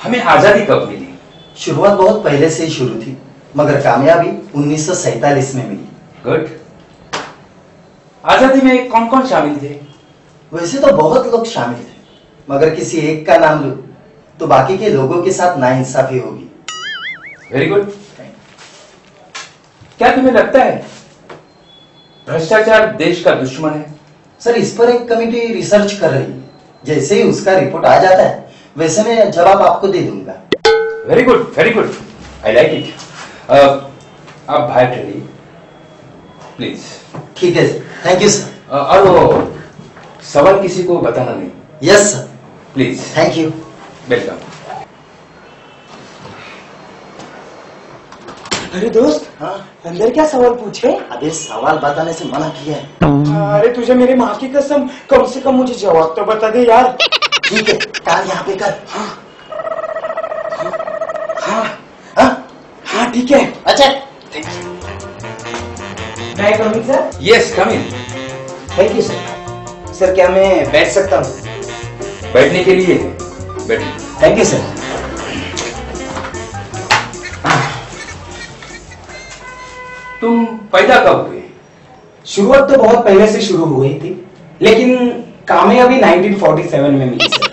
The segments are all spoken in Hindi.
हमें आजादी कब मिली? शुरुआत बहुत पहले से ही शुरू थी, मगर कामयाबी 1947 में मिली। गुड। आजादी में कौन कौन शामिल थे? वैसे तो बहुत लोग शामिल थे, मगर किसी एक का नाम लूं तो बाकी के लोगों के साथ नाइंसाफी होगी। Very good. क्या तुम्हें लगता है भ्रष्टाचार देश का दुश्मन है? सर, इस पर एक कमेटी रिसर्च कर रही है। जैसे ही उसका रिपोर्ट आ जाता है वैसे मैं जवाब आपको दे दूंगा। Very good, very good, I like it. आप बाहर चलिए प्लीज। ठीक है सर, थैंक यू सर। और वो सवाल किसी को बताना नहीं। Yes sir, please. Thank you. Welcome. अरे दोस्त, हाँ? अंदर क्या सवाल पूछे? अबे सवाल बताने से मना किया है। अरे तुझे मेरी माँ की कसम, कम से कम मुझे जवाब तो बता दे यार। ठीक है, कान यहाँ पे कर। हाँ हाँ हाँ ठीक है। अच्छा, मैं coming sir? Yes, come in. Thank you sir. Sir क्या मैं बैठ सकता हूँ? बैठने के लिए बैठिए। Thank you sir. तुम पैदा कब हुए? शुरुआत तो बहुत पहले से शुरू हो गई थी, लेकिन कामयाबी 1947 में मिली सर।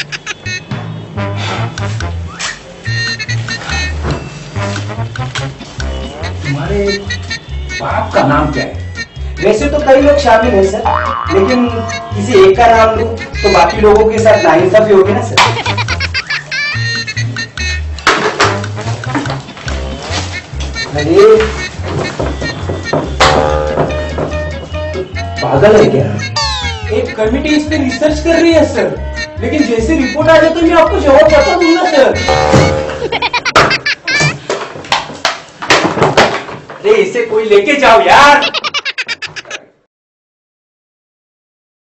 तुम्हारे बाप का नाम क्या है? वैसे तो कई लोग शामिल हैं सर, लेकिन किसी एक का नाम लूं तो बाकी लोगों के साथ नाइंसाफी होगी ना सर। अरे पागल है क्या? एक कमेटी इस पे रिसर्च कर रही है सर, लेकिन जैसे रिपोर्ट आ जाए तो मैं आपको जवाब बता दूंगा सर। अरे इसे कोई लेके जाओ यार।